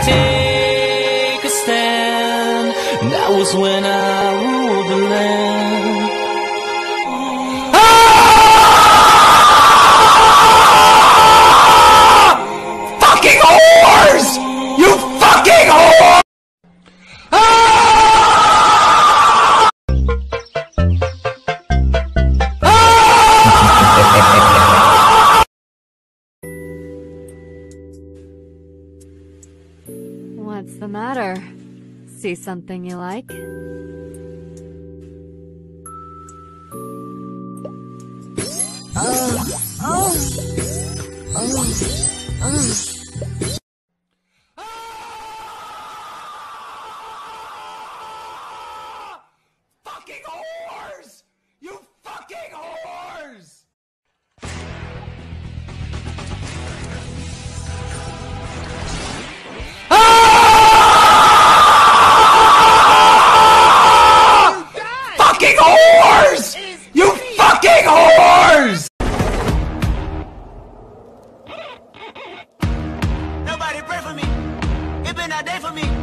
take a stand. That was when I ruled the land. Fucking whores! You fucking whores! What's the matter? See something you like? Fucking whores! You fucking whores! Fucking whores! You fucking whores! Nobody pray for me. It been a day for me.